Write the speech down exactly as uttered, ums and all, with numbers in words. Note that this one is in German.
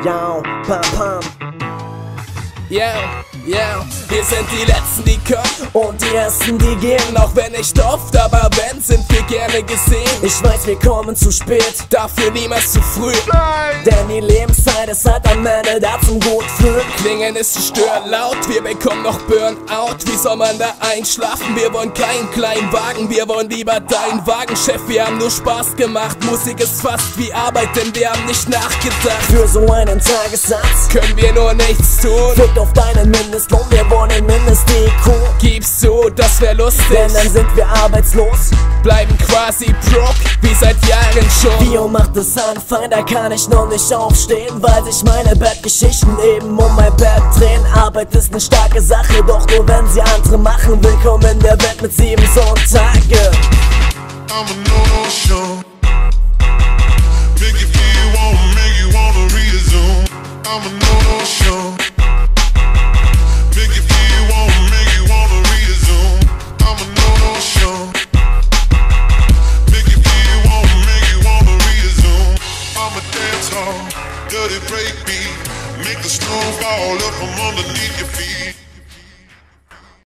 Yo, pam pam. Yeah, yeah, wir sind die Letzten, die kommen Und die Ersten, die gehen. Auch wenn nicht oft, aber wenn, sind wir gerne gesehen. Ich weiß, wir kommen zu spät, Dafür niemals zu früh. denn die Lebenszeit ist halt am Ende da zum gut fühlen. Klingen ist störend laut, wir bekommen noch Burnout. Wie soll man da einschlafen? Wir wollen keinen kleinen Wagen, wir wollen lieber deinen Wagen. Chef, wir haben nur Spaß gemacht, Musik ist fast wie Arbeit, denn wir haben nicht nachgedacht. Für so einen Tagessatz Können wir nur nichts tun. Fick auf deinen Mindestlohn, wir wollen Mindest-I Q. Gib's zu, das wär lustig, Denn dann sind wir arbeitslos. bleiben quasi broke, wie seit Jahren schon. Wie Uhr macht es Anfang, da kann ich noch nicht aufstehen, weil sich meine Bettgeschichten eben um mein Bett drehen. Arbeit ist ne starke Sache, doch nur wenn sie andere machen. Willkommen in der Welt mit sieben Sonntage. I'm a no-show. Make you feel, wanna make you wanna resume. I'm a no-show. Make you feel, wanna make you wanna resume. I'm a no-show. Make you feel, wanna make you wanna resume. I'm a dance hall, dirty break beat. Make the snow fall up from underneath your feet.